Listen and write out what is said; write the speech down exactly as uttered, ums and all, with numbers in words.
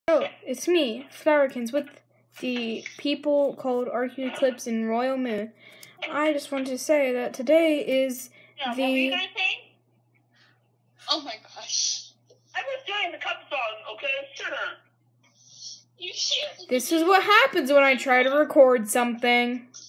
Oh, it's me, Flowerkins, with the people called Arcade Eclipse and Royal Moon. I just wanted to say that today is Yeah, the... what were you guys saying? Oh my gosh. I was doing the cup song, okay? Shut up. You should. This is what happens when I try to record something.